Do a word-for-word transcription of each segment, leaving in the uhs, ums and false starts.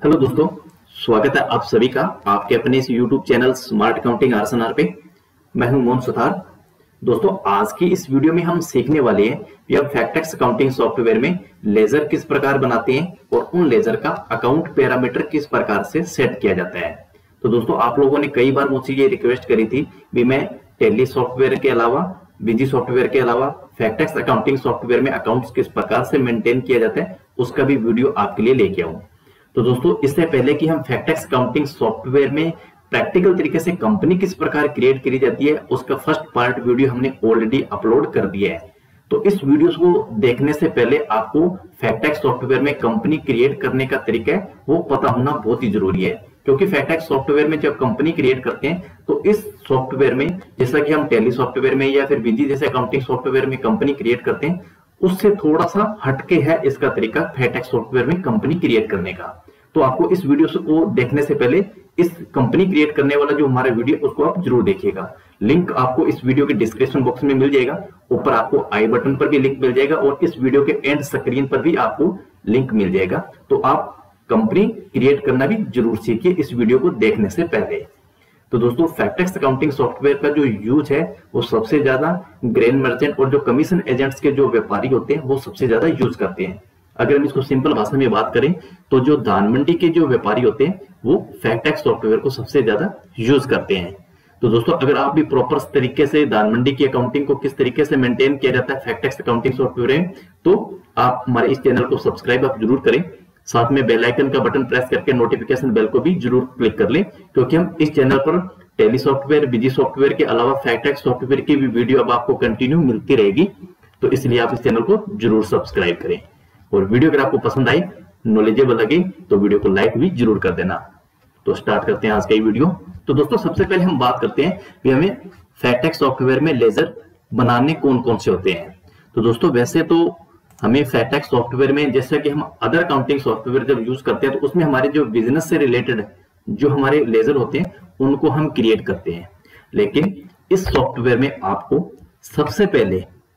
Hello दोस्तों, स्वागत है आप सभी का आपके अपने इस YouTube channel smart accounting RSNR पे। मैं हूं मोहन सुथार। दोस्तों, आज की इस वीडियो में हम सीखने वाले हैं कि हम फैक्टर्स अकाउंटिंग सॉफ्टवेयर में लेजर किस प्रकार बनाते हैं और उन लेजर का अकाउंट पैरामीटर किस प्रकार से सेट किया जाता है। तो दोस्तों, आप लोगों ने कई बार मुझसे ये रिक्वेस्ट करी थी भी मैं टैली सॉफ्टवेयर के अलावा, विजी सॉफ्टवेयर के अलावा फैक्टर्स अकाउंटिंग सॉफ्टवेयर में अकाउंट्स किस प्रकार से मेंटेन किया जाता है उसका भी वीडियो आपके लिए लेके आऊं। तो दोस्तों, इससे पहले कि हम फैक्टर्स अकाउंटिंग सॉफ्टवेयर में प्रैक्टिकल तरीके से कंपनी किस प्रकार क्रिएट करी जाती है उसका फर्स्ट पार्ट वीडियो हमने ऑलरेडी अपलोड कर दिया है। तो इस वीडियो को देखने से पहले आपको फैक्टर्स सॉफ्टवेयर में कंपनी क्रिएट करने का तरीका है वो पता होना बहुत ही जरूरी है, क्योंकि फैक्टर्स सॉफ्टवेयर में जब कंपनी क्रिएट करते हैं तो इस सॉफ्टवेयर में, जैसा कि हम टैली सॉफ्टवेयर में या फिर विजी जैसे अकाउंटिंग सॉफ्टवेयर में कंपनी क्रिएट करते हैं, उससे थोड़ा सा हटके है इसका तरीका फैक्टर्स सॉफ्टवेयर में कंपनी क्रिएट करने का। तो आपको इस वीडियो को देखने से पहले इस कंपनी क्रिएट करने वाला जो हमारा वीडियो उसको आप जरूर देखिएगा। लिंक आपको इस वीडियो के डिस्क्रिप्शन बॉक्स में मिल जाएगा, ऊपर आपको आई बटन पर भी लिंक मिल जाएगा और इस वीडियो के एंड स्क्रीन पर भी आपको लिंक मिल जाएगा। तो आप कंपनी क्रिएट करना भी जरूर सीखिए इस वीडियो को देखने से पहले। तो दोस्तों, फैक्टर्स अकाउंटिंग सॉफ्टवेयर का जो यूज है वो सबसे ज्यादा ग्रेन मर्चेंट और जो कमीशन एजेंट्स के जो व्यापारी होते हैं वो सबसे ज्यादा यूज करते हैं। अगर हम इसको सिंपल भाषा में बात करें तो जो धान मंडी के जो व्यापारी होते हैं वो फैक्टर्स सॉफ्टवेयर को सबसे ज्यादा यूज करते हैं। तो दोस्तों, अगर आप भी प्रॉपर तरीके से धान मंडी की अकाउंटिंग को किस तरीके से मेंटेन किया जाता है फैक्टर्स अकाउंटिंग सॉफ्टवेयर में, तो आप हमारे इस चैनल को सब्सक्राइब आप जरूर करें, साथ में बेल आइकन का बटन प्रेस करके नोटिफिकेशन बेल को भी जरूर क्लिक कर लें, क्योंकि हम इस चैनल पर टैली सॉफ्टवेयर, विजी सॉफ्टवेयर के अलावा फैक्टर्स सॉफ्टवेयर की भी वीडियो अब आपको कंटिन्यू मिलती रहेगी। तो इसलिए आप इस चैनल को जरूर सब्सक्राइब करें और वीडियो अगर आपको पसंद आई, नॉलेजेबल लगे तो वीडियो को लाइक भी जरूर कर देना। तो स्टार्ट करते हैं आज का ये वीडियो। तो दोस्तों, सबसे पहले हम बात करते हैं कि हमें फैक्टर्स सॉफ्टवेयर में लेजर बनाने कौन कौन से होते हैं। तो दोस्तों, वैसे तो हमें फैक्टर्स सॉफ्टवेयर में, जैसा कि हम अदर अकाउंटिंग सॉफ्टवेयर जब यूज करते हैं तो उसमें हमारे जो बिजनेस से रिलेटेड जो हमारे लेजर होते हैं उनको हम क्रिएट करते हैं, लेकिन इस सॉफ्टवेयर में आपको सबसे पहले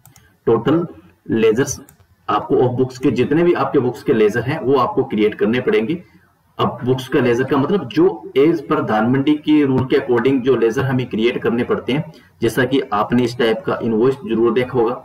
टोटल लेजर्स, आपको ऑफ बुक्स के जितने भी आपके बुक्स के लेजर हैं वो आपको क्रिएट करने पड़ेंगे। अब बुक्स का लेजर का मतलब जो एज पर धान मंडी की रूल के अकॉर्डिंग जो लेजर हमें क्रिएट करने पड़ते हैं, जैसा कि आपने इस टाइप का इनवॉइस जरूर देखा होगा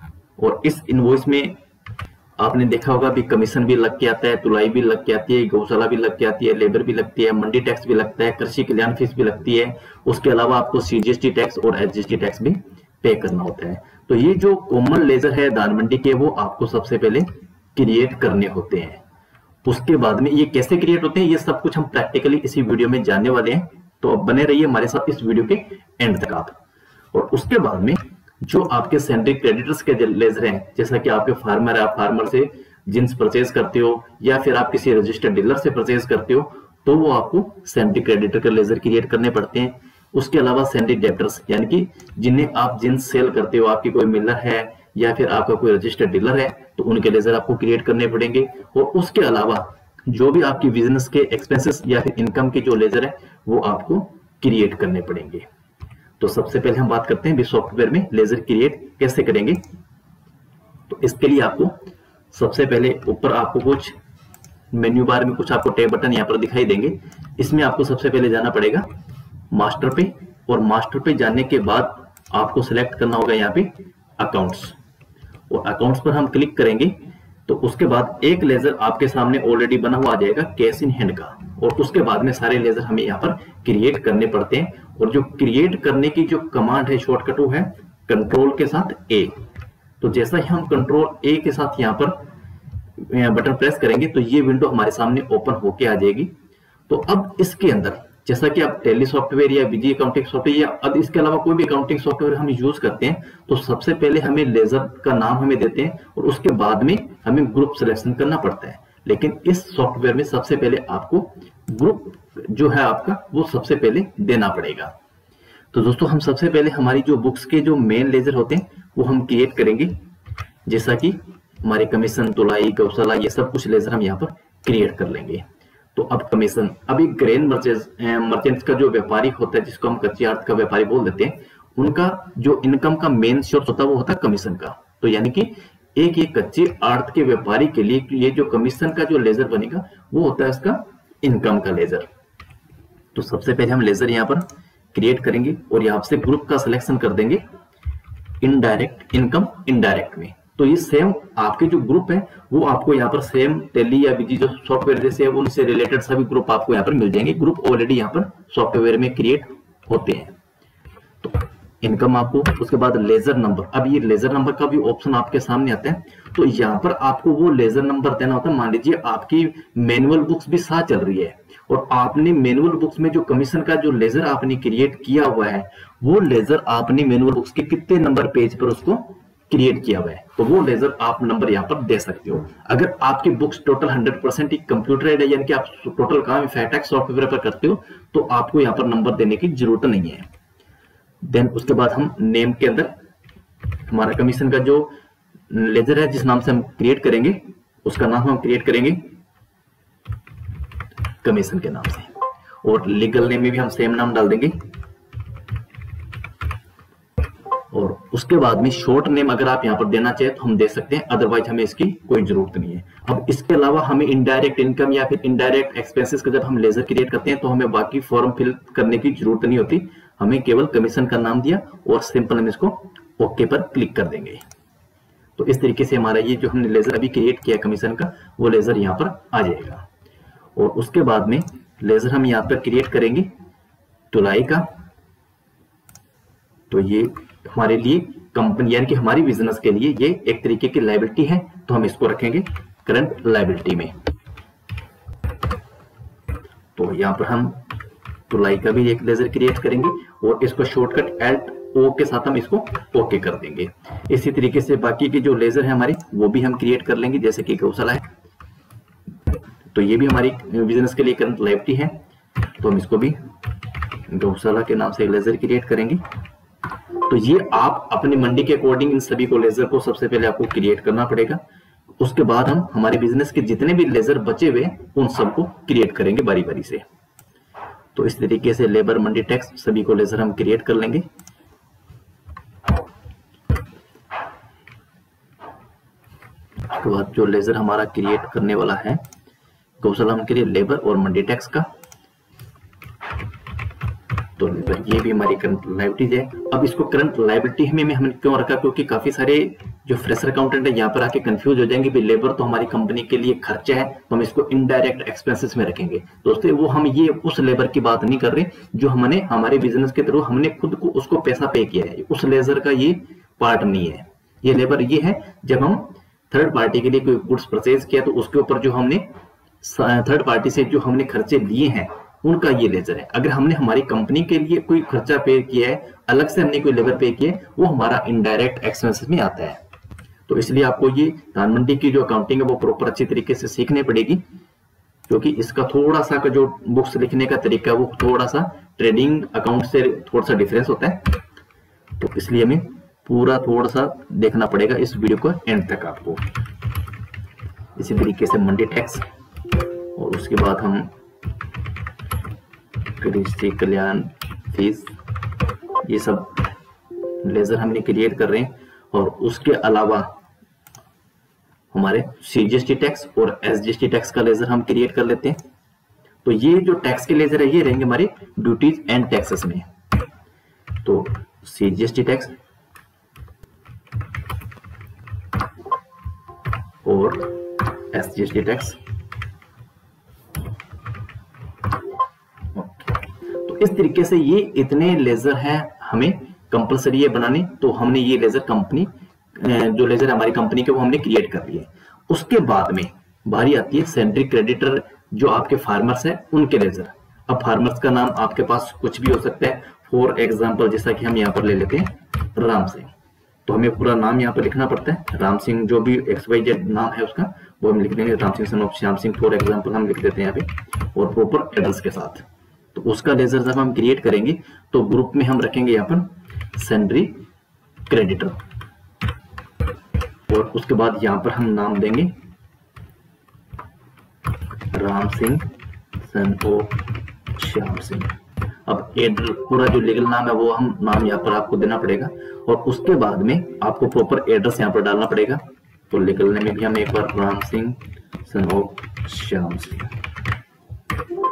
और इस इनवॉइस में आपने देखा होगा भी कमीशन भी लग के आता है, तुलाई भी लग के आती है, गौशाला भी लग के आती है, लेबर भी लगती है, मंडी टैक्स भी लगता है, कृषि कल्याण फीस भी लगती है, उसके अलावा आपको सीजीएसटी टैक्स और एसजीएसटी टैक्स भी पे करना होता है। तो ये जो कॉमन लेजर है धान मंडी के वो आपको सबसे पहले क्रिएट करने होते हैं। उसके बाद में ये कैसे क्रिएट होते हैं ये सब कुछ हम प्रैक्टिकली इसी वीडियो में जानने वाले हैं। तो अब बने रहिए हमारे साथ इस वीडियो के एंड तक आप। और उसके बाद में जो आपके सेंट्रिक क्रेडिटर्स के लेजर हैं, जैसा कि आपके फार्मर है, आप फार्मर से जिन्स परचेज करते हो या फिर आप किसी रजिस्टर्ड डीलर से परचेज करते हो तो वो आपको सेंट्रिक क्रेडिटर के लेजर क्रिएट करने पड़ते हैं। उसके अलावा सेंट्रिक डेब्टर्स, यानी कि जिन्हें आप जिन्स सेल करते हो, आपकी कोई मिलर है या फिर आपका कोई रजिस्टर्ड डीलर है तो उनके लेजर आपको क्रिएट करने पड़ेंगे। और उसके अलावा जो भी आपकी बिजनेस के एक्सपेंसेस या फिर इनकम के जो लेजर है वो आपको क्रिएट करने पड़ेंगे। तो सबसे पहले हम बात करते हैं भी सॉफ्टवेयर में लेजर क्रिएट कैसे करेंगे। तो इसके लिए आपको सबसे पहले ऊपर आपको कुछ मेन्यू बार में कुछ आपको टैब बटन यहाँ पर दिखाई देंगे। इसमें आपको सबसे पहले जाना पड़ेगा मास्टर पे, और मास्टर पे जाने के बाद आपको सिलेक्ट करना होगा यहाँ पे अकाउंट्स, और अकाउंट्स पर हम क्लिक करेंगे तो उसके बाद एक लेजर आपके सामने ऑलरेडी बना हुआ आ जाएगा कैश इन हैंड का, और उसके बाद में सारे लेजर हमें यहाँ पर क्रिएट करने पड़ते हैं। और जो क्रिएट करने की जो कमांड है शॉर्टकट वो है कंट्रोल के साथ ए। तो जैसा ही हम कंट्रोल ए के साथ यहाँ पर बटन प्रेस करेंगे तो ये विंडो हमारे सामने ओपन होके आ जाएगी। तो अब इसके अंदर जैसा कि आप टैली सॉफ्टवेयर या विजी अकाउंटिंग सॉफ्टवेयर या अब इसके अलावा कोई भी अकाउंटिंग सॉफ्टवेयर हम यूज करते हैं तो सबसे पहले हमें लेजर का नाम हमें देते हैं और उसके बाद में हमें ग्रुप सिलेक्शन करना पड़ता है। लेकिन इस सॉफ्टवेयर में सबसे पहले आपको ग्रुप जो है आपका वो सबसे पहले देना पड़ेगा। तो दोस्तों, हम सबसे पहले हमारी जो बुक्स के जो मेन लेजर होते हैं वो हम क्रिएट करेंगे, जैसा कि हमारे कमीशन, तुलाई, गौशाला, ये सब कुछ लेजर हम यहाँ पर क्रिएट कर लेंगे। तो अब कमीशन, अभी ग्रेन मर्चेंट्स का जो व्यापारी होता है जिसको हम कच्ची आड़त का व्यापारी बोल देते हैं, उनका जो इनकम का मेन सोर्स होता है वो होता है कमीशन का। तो यानी कि एक ये कच्ची आड़त के व्यापारी के लिए ये जो कमीशन का जो लेजर बनेगा वो होता है इसका इनकम का लेजर। तो सबसे पहले हम लेजर यहाँ पर क्रिएट करेंगे और यहाँ से ग्रुप का सिलेक्शन कर देंगे इनडायरेक्ट इनकम इनडायरेक्ट में। तो ये सेम आपके जो ग्रुप है वो आपको यहाँ पर सेम टेली या बीजी जो सॉफ्टवेयर जैसे है उनसे रिलेटेड सभी ग्रुप आपको यहाँ पर मिल जाएंगे। ग्रुप ऑलरेडी यहाँ पर सॉफ्टवेयर में क्रिएट होते हैं। तो इनकम आपको, उसके बाद लेजर नंबर। अब ये लेजर नंबर का भी ऑप्शन आपके सामने आता है। तो यहाँ पर आपको वो लेजर नंबर देना होता है। मान लीजिए आपकी मैनुअल बुक्स भी साथ चल रही है और आपने मैनुअल बुक्स में जो कमीशन का जो लेजर आपने क्रिएट किया हुआ है वो लेजर आपने मैनुअल बुक्स के कितने नंबर पेज पर उसको क्रिएट किया हुआ है, तो वो लेजर आप नंबर यहाँ पर दे सकते हो। अगर आपकी बुक्स टोटल हंड्रेड परसेंट ही कंप्यूटराइज्ड है, यानी कि आप टोटल काम फैक्टैक्स सॉफ्टवेयर पर करते हो, तो आपको यहाँ पर नंबर देने की जरूरत नहीं है। देन उसके बाद हम नेम के अंदर हमारा कमीशन का जो लेजर है जिस नाम से हम क्रिएट करेंगे उसका नाम हम क्रिएट करेंगे कमीशन के नाम से, और लीगल नेम में भी हम सेम नाम डाल देंगे। और उसके बाद में शॉर्ट नेम अगर आप यहाँ पर देना चाहे तो हम दे सकते हैं, अदरवाइज हमें इसकी कोई जरूरत नहीं है। अब इसके अलावा हमें इनडायरेक्ट इनकम या फिर इनडायरेक्ट एक्सपेंसेस का जब हम लेजर क्रिएट करते हैं तो हमें बाकी फॉर्म फिल करने की जरूरत नहीं होती। हमें केवल कमीशन का नाम दिया और सिंपल हम इसको ओके पर क्लिक कर देंगे। तो इस तरीके से हमारा ये जो हमने लेजर अभी क्रिएट किया कमीशन का वो लेजर यहाँ पर आ जाएगा। और उसके बाद में लेजर हम यहाँ पर क्रिएट करेंगे तुलाई का। तो ये हमारे लिए कंपनी यानी कि हमारी बिजनेस के लिए ये एक तरीके की लायबिलिटी है, तो हम इसको रखेंगे करंट लायबिलिटी में। तो यहाँ पर हम तुलाई का भी एक लेजर क्रिएट करेंगे और इसको शॉर्टकट एल्ट ओ के साथ हम इसको ओके कर देंगे। इसी तरीके से बाकी के जो लेजर है हमारे वो भी हम क्रिएट कर लेंगे, जैसे कि गौशाला है, तो ये भी हमारी बिजनेस के लिए करंट लायबिलिटी है, तो हम इसको भी गौशाला के नाम से लेजर क्रिएट करेंगे। तो ये आप अपनी मंडी के अकॉर्डिंग इन सभी को लेजर को सबसे पहले आपको क्रिएट करना पड़ेगा। उसके बाद हम हमारे बिजनेस के जितने भी लेजर बचे हुए उन सबको क्रिएट करेंगे बारी बारी से। तो इस तरीके से लेबर, मंडी टैक्स सभी को लेजर हम क्रिएट कर लेंगे। उसके बाद जो लेजर हमारा क्रिएट करने वाला है गौशाला के लिए लेबर और मंडी टैक्स का, तो लेबर ये भी हमारी करंट लायबिलिटी है। अब इसको करंट लायबिलिटी में हमने क्यों रखा, क्योंकि काफी सारे जो फ्रेशर अकाउंटेंट है यहाँ पर आके कंफ्यूज हो जाएंगे, लेबर तो हमारी कंपनी के लिए खर्चा है, तो हम इसको इनडायरेक्ट एक्सपेंसेस में रखेंगे। दोस्तों वो हम ये उस लेबर की बात नहीं कर रहे जो हमने हमारे बिजनेस के थ्रू हमने खुद को उसको पैसा पे किया है, उस लेजर का ये पार्ट नहीं है। ये लेबर ये है जब हम थर्ड पार्टी के लिए कोई गुड्स परचेज किया तो उसके ऊपर जो हमने थर्ड पार्टी से जो हमने खर्चे लिए हैं उनका ये लेजर है। अगर हमने हमारी कंपनी के लिए कोई खर्चा पे किया है, अलग से हमने कोई लेबर पे किया है, वो हमारा इनडायरेक्ट एक्सपेंसेस में आता है। तो इसलिए आपको ये धान मंडी की जो अकाउंटिंग है वो प्रॉपर अच्छी तरीके से सीखनी पड़ेगी, क्योंकि इसका थोड़ा सा का जो बुक्स लिखने का तरीका है वो थोड़ा सा ट्रेडिंग अकाउंट से थोड़ा सा डिफरेंस होता है। तो इसलिए हमें पूरा थोड़ा सा देखना पड़ेगा इस वीडियो को एंड तक आपको। इसी तरीके से मंडी टैक्स और उसके बाद हम कृषि कल्याण फीस ये सब लेजर हमने क्रिएट कर रहे हैं। और उसके अलावा हमारे सीजीएसटी टैक्स और एसजीएसटी टैक्स का लेजर हम क्रिएट कर लेते हैं। तो ये जो टैक्स के लेजर है ये रहेंगे हमारे ड्यूटीज एंड टैक्सेस में। तो सीजीएसटी टैक्स और एसजीएसटी टैक्स, तो इस तरीके से ये इतने लेजर हैं हमें कंपलसरी है बनाने। तो हमने ये लेजर कंपनी जो लेजर हमारी कंपनी के वो हमने क्रिएट कर लिए। उसके बाद में बारी आती है सेंट्री क्रेडिटर जो आपके फार्मर्स है उनके लेजर। अब फार्मर्स का नाम आपके पास कुछ भी हो सकता है, फॉर एग्जांपल जैसा कि हम यहाँ पर ले लेते हैं राम सिंह, तो हमें पूरा नाम यहाँ पर लिखना पड़ता है। राम सिंह जो भी एक्स वाई जेड नाम है उसका वो हम लिख देंगे, Ram Singh son of Shyam Singh for example हम लिख देते हैं यहाँ पे, और प्रॉपर एड्रेस के साथ। तो उसका लेजर जब हम क्रिएट करेंगे तो ग्रुप में हम रखेंगे यहाँ पर सेंट्री क्रेडिटर, और उसके बाद यहाँ पर हम नाम देंगे राम सिंह सन ऑफ श्याम सिंह। अब एड्रेस पूरा जो लीगल नाम है वो हम नाम यहाँ पर आपको देना पड़ेगा, और उसके बाद में आपको प्रॉपर एड्रेस यहाँ पर डालना पड़ेगा। तो लीगल नेम में भी हम एक बार Ram Singh son of Shyam Singh,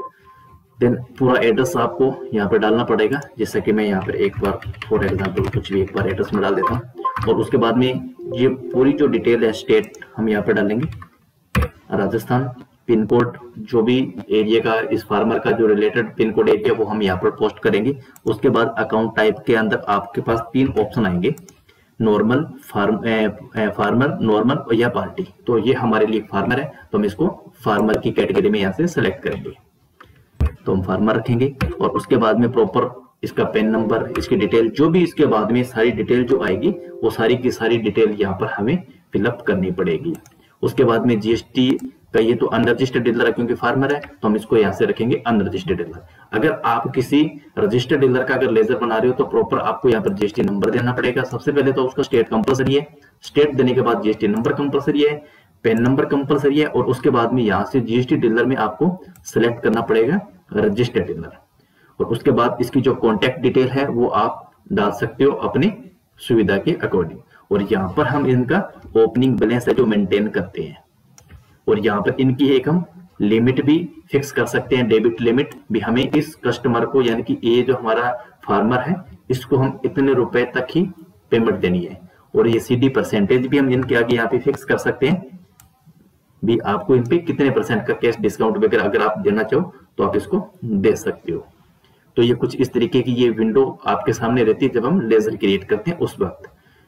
then पूरा एड्रेस आपको यहाँ पर डालना पड़ेगा, जैसा कि मैं यहाँ पर एक बार फॉर एग्जांपल कुछ भी एक बार एड्रेस में डाल देता हूँ। और उसके बाद में ये पूरी जो डिटेल है स्टेट हम यहाँ पर डालेंगे राजस्थान, पिन कोड जो भी एरिया का इस फार्मर का जो रिलेटेड पिन कोड एरिया वो हम यहाँ पर पोस्ट करेंगे। उसके बाद अकाउंट टाइप के अंदर आपके पास तीन ऑप्शन आएंगे, नॉर्मल, फार्म फार्मर, नॉर्मल या पार्टी। तो ये हमारे लिए फार्मर है तो हम इसको फार्मर की कैटेगरी में यहाँ से सेलेक्ट करेंगे, तो हम फार्मर रखेंगे। और उसके बाद में प्रॉपर इसका पेन नंबर, इसकी डिटेल जो भी इसके बाद में सारी डिटेल जो आएगी वो सारी की सारी डिटेल यहाँ पर हमें फिलअप करनी पड़ेगी। उसके बाद में जीएसटी का ये तो अनरजिस्टर्ड डीलर है क्योंकि फार्मर है तो हम इसको यहाँ से रखेंगे अनरजिस्टर्ड डीलर। अगर आप किसी रजिस्टर्ड डीलर का अगर लेजर बना रहे हो तो प्रॉपर आपको यहाँ पर जीएसटी नंबर देना पड़ेगा। सबसे पहले तो उसका स्टेट कंपलसरी है, स्टेट देने के बाद जीएसटी नंबर कंपलसरी है, पेन नंबर कंपलसरी है, और उसके बाद में यहाँ से जीएसटी डीलर में आपको सिलेक्ट करना पड़ेगा रजिस्टर्ड डीलर। और उसके बाद इसकी जो कॉन्टेक्ट डिटेल है वो आप डाल सकते हो अपनी सुविधा के अकॉर्डिंग। और यहाँ पर हम इनका ओपनिंग बैलेंस है जो मेंटेन करते हैं, और यहाँ पर इनकी एक हम लिमिट भी फिक्स कर सकते हैं, डेबिट लिमिट भी। हमें इस कस्टमर को यानी कि ये जो हमारा फार्मर है इसको हम इतने रुपए तक ही पेमेंट देनी है। और ये सीडी परसेंटेज भी हम इनके आगे यहाँ पे फिक्स कर सकते हैं भी, आपको इन पे कितने परसेंट का कैश डिस्काउंट वगैरह अगर आप देना चाहो तो आप इसको दे सकते हो। तो ये कुछ इस तरीके की ये विंडो आपके सामने रहती है जब हम लेजर क्रिएट करते हैं उस वक्त।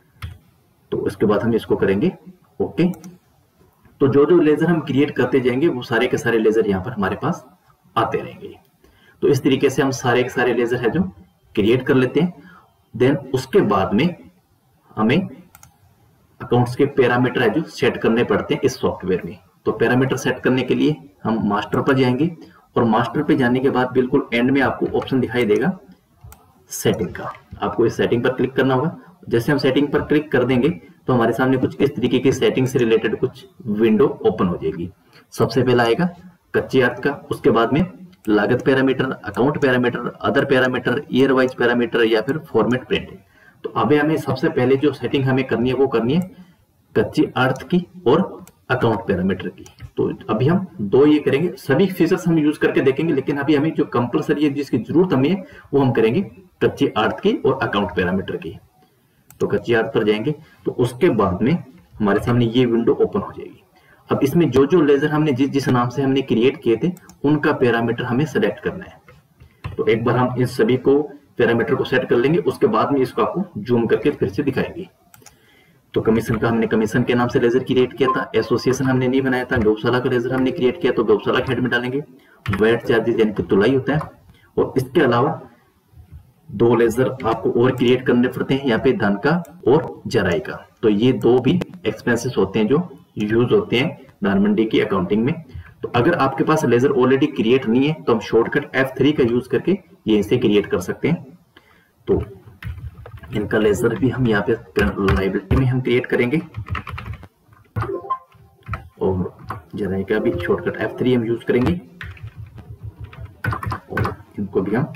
तो उसके बाद हम इसको करेंगे ओके। तो जो जो लेजर हम क्रिएट करते जाएंगे वो सारे के सारे लेजर यहाँ पर हमारे पास आते रहेंगे। तो इस तरीके से हम सारे के सारे लेजर है जो क्रिएट कर लेते हैं। देन उसके बाद में हमें अकाउंट्स के पैरामीटर है जो सेट करने पड़ते हैं इस सॉफ्टवेयर में। तो पैरामीटर सेट करने के लिए हम मास्टर पर जाएंगे, और मास्टर पे जाने के बाद बिल्कुल एंड में आपको ऑप्शन दिखाई देगा सेटिंग का। आपको इस सेटिंग पर क्लिक करना होगा। जैसे हम सेटिंग पर क्लिक कर देंगे तो हमारे सामने कुछ इस तरीके की सेटिंग से रिलेटेड कुछ विंडो ओपन हो जाएगी। सबसे पहला आएगा कच्चे अर्थ का, उसके बाद में लागत parameter, account parameter, other parameter, year wise parameter या फिर फॉर्मेट प्रिंट। तो अभी हमें सबसे पहले जो सेटिंग हमें करनी है वो करनी है कच्ची अर्थ की और अकाउंट पैरामीटर की। तो अभी हम दो ये करेंगे, सभी फीचर्स हम यूज करके देखेंगे, लेकिन अभी हमें जो कंपलसरी है जिसकी जरूरत हमें है वो हम करेंगे कच्ची अर्थ की और अकाउंट पैरामीटर की। तो कच्ची अर्थ पर जाएंगे तो उसके बाद में हमारे सामने ये विंडो ओपन हो जाएगी। अब इसमें जो जो लेजर हमने जिस जिस नाम से हमने क्रिएट किए थे उनका पैरामीटर हमें सेलेक्ट करना है। तो एक बार हम इन सभी को पैरामीटर को सेट कर लेंगे, उसके बाद में इसको आपको जूम करके फिर से दिखाएंगे। तो कमीशन का हमने कमीशन के नाम से लेजर क्रिएट किया था, एसोसिएशन हमने नहीं बनाया था, गौशाला का लेजर हमने क्रिएट किया तो गौशाला के हेड में डालेंगे। वेट चार्जेस यानी कि तुलाई होता है। और इसके अलावा दो लेजर आपको और क्रिएट करने पड़ते हैं यहाँ पे, धन का और जराई का। तो ये दो भी एक्सपेंसेस होते हैं जो यूज होते हैं धान मंडी की अकाउंटिंग में। तो अगर आपके पास लेजर ऑलरेडी क्रिएट नहीं है तो हम शॉर्टकट एफ थ्री का यूज करके ये इसे क्रिएट कर सकते हैं। तो इनका लेजर भी हम यहाँ पे लाइबिलिटी में हम क्रिएट करेंगे, और जराई का भी शॉर्टकट एफ थ्री हम यूज करेंगे, और इनको भी हम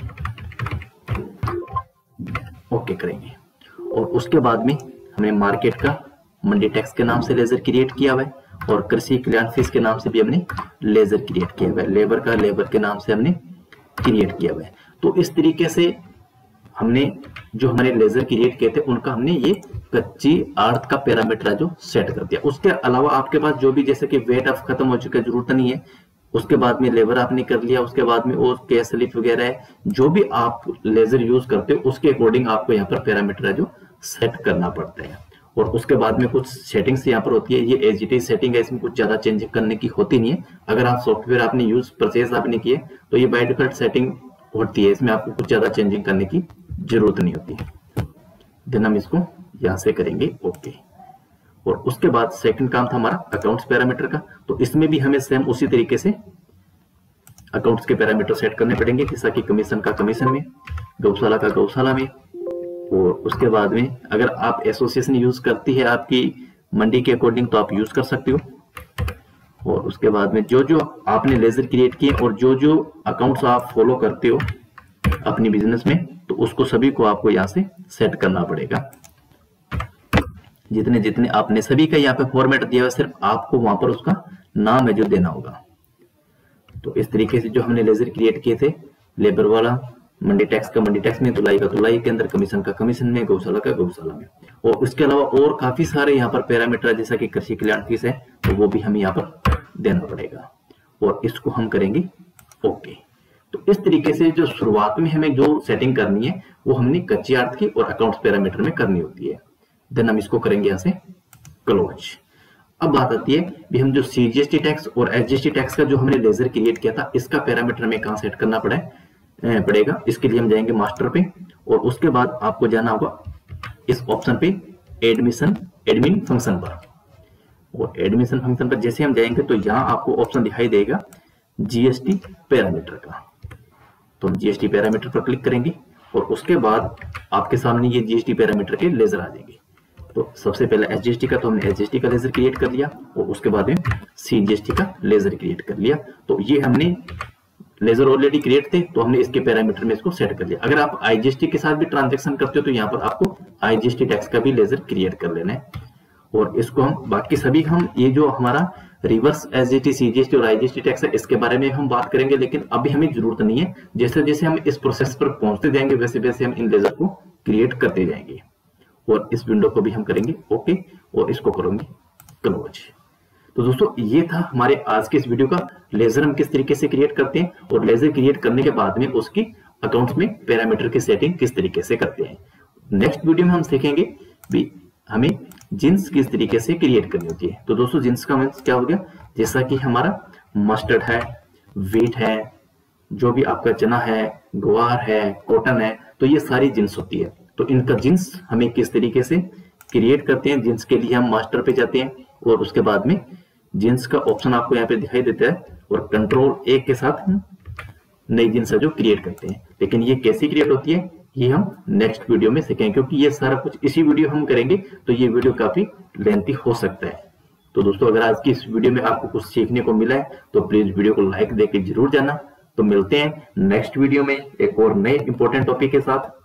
ओके करेंगे। और उसके बाद में हमने मार्केट का मंडी टैक्स के नाम से लेजर क्रिएट किया हुआ है, और कृषि कल्याण फीस के नाम से भी हमने लेजर क्रिएट किया हुआ है, लेबर का लेबर के नाम से हमने क्रिएट किया हुआ है। तो इस तरीके से हमने जो हमारे लेजर क्रिएट किए थे उनका हमने ये कच्ची अर्थ का पैरामीटर जो सेट कर दिया। उसके अलावा आपके पास जो भी जैसे कि वेट ऑफ खत्म हो चुका है, जरूरत नहीं है। उसके बाद में लेबर आपने कर लिया, उसके बाद में और कैश स्लिप वगैरह है, जो भी आप लेजर यूज करते हो उसके अकॉर्डिंग आपको यहाँ पर पैरामीटर जो सेट करना पड़ता है। और उसके बाद में कुछ सेटिंग्स यहाँ पर होती है, ये एज इट इज सेटिंग है, इसमें कुछ ज्यादा चेंज करने की होती नहीं है। अगर आप सॉफ्टवेयर आपने यूज परचेज आपने किए तो ये बाय डिफॉल्ट सेटिंग होती है, इसमें आपको कुछ ज्यादा चेंजिंग करने की जरूरत नहीं होती है। देन हम इसको यहाँ से करेंगे ओके। और उसके बाद सेकंड काम था हमारा अकाउंट्स पैरामीटर का। तो इसमें भी हमें सेम उसी तरीके से अकाउंट्स के पैरामीटर सेट करने पड़ेंगे, जैसा कि कमीशन का कमीशन में, गौशाला का गौशाला में। और उसके बाद में अगर आप एसोसिएशन यूज करती है आपकी मंडी के अकॉर्डिंग तो आप यूज कर सकते हो। और उसके बाद में जो जो आपने लेजर क्रिएट किए और जो जो अकाउंट्स आप फॉलो करते हो अपनी बिजनेस में, तो उसको सभी को आपको यहाँ से सेट करना पड़ेगा। जितने जितने आपने सभी का यहाँ पे फॉर्मेट दिया है, सिर्फ आपको वहां पर उसका नाम है जो देना होगा। तो तो इस तरीके से जो हमने लेजर क्रिएट किए थे, लेबर वाला मंडी टैक्स का मंडी टैक्स में, तुलाई का तुलाई के अंदर, कमीशन का कमीशन में, गौशाला का गौशाला में, और उसके अलावा और काफी सारे यहाँ पर पैरामीटर जैसा कि कृषि कल्याण फीस है तो वो भी हमें यहाँ पर देना पड़ेगा, और इसको हम करेंगे ओके। तो इस तरीके से जो शुरुआत में हमें जो सेटिंग करनी है वो हमने कच्ची आर्थ की और अकाउंट्स पैरामीटर में करनी होती है। देन हम इसको करेंगे यहाँ से क्लोज। अब बात आती है भी हम जो सीजीएसटी टैक्स और एसजीएसटी टैक्स का जो हमने लेजर क्रिएट किया था, इसका पैरामीटर में कहाँ सेट करना पड़ा है पड़ेगा। इसके लिए हम जाएंगे मास्टर पे, और उसके बाद आपको जाना होगा इस ऑप्शन पे एडमिशन एडमिन फंक्शन पर, और एडमिशन फंक्शन पर जैसे हम जाएंगे तो यहाँ आपको ऑप्शन दिखाई देगा जीएसटी पैरामीटर का। तो हम जीएसटी पैरामीटर पर क्लिक करेंगे और उसके बाद आपके सामने ये जीएसटी पैरामीटर के लेजर आ जाएंगे। तो सबसे पहले एसजीएसटी का तो हमने एसजीएसटी का लेजर क्रिएट कर लिया, और उसके बाद में सीजीएसटी का लेजर क्रिएट कर लिया। तो ये हमने लेजर ऑलरेडी क्रिएट थे तो हमने इसके पैरामीटर में इसको सेट कर लिया। अगर आप आईजीएसटी के साथ भी ट्रांजैक्शन करते हो तो यहाँ पर आपको आईजीएसटी टैक्स का भी लेजर क्रिएट कर लेना है, और इसको हम बाकी सभी हम ये जो हमारा रिवर्स एसजीएसटी, सीजीएसटी और आईजीएसटी टैक्स है इसके बारे में हम बात करेंगे, लेकिन अभी हमें जरूरत नहीं है। जैसे जैसे हम इस प्रोसेस पर पहुंचते जाएंगे वैसे वैसे हम इन लेजर को क्रिएट करते जाएंगे, और इस विंडो को भी हम करेंगे ओके, और इसको करेंगे क्लोज। तो दोस्तों ये था हमारे आज के इस वीडियो का, लेजर हम किस तरीके से क्रिएट करते हैं और लेजर क्रिएट करने के बाद में उसकी अकाउंट्स में पैरामीटर की सेटिंग किस तरीके से करते हैं। नेक्स्ट वीडियो में हम सीखेंगे भी हमें जिन्स किस तरीके से क्रिएट करनी होती है। तो दोस्तों जिन्स का मीन्स क्या हो गया, जैसा कि हमारा मस्टर्ड है, वीट है, जो भी आपका चना है, ग्वार है, कॉटन है, तो ये सारी जिन्स होती है। तो इनका जिन्स हमें किस तरीके से क्रिएट करते हैं, जिन्स के लिए हम मास्टर पे जाते हैं और उसके बाद में जिन्स का ऑप्शन आपको यहाँ पे दिखाई देता है, और कंट्रोल ए के साथ नई जिन्स जो क्रिएट करते हैं। लेकिन ये कैसे क्रिएट होती है ये हम नेक्स्ट वीडियो में सीखेंगे, क्योंकि ये सारा कुछ इसी वीडियो हम करेंगे तो ये वीडियो काफी लेंथी हो सकता है। तो दोस्तों अगर आज की इस वीडियो में आपको कुछ सीखने को मिला है तो प्लीज वीडियो को लाइक देके जरूर जाना। तो मिलते हैं नेक्स्ट वीडियो में एक और नए इंपॉर्टेंट टॉपिक के साथ।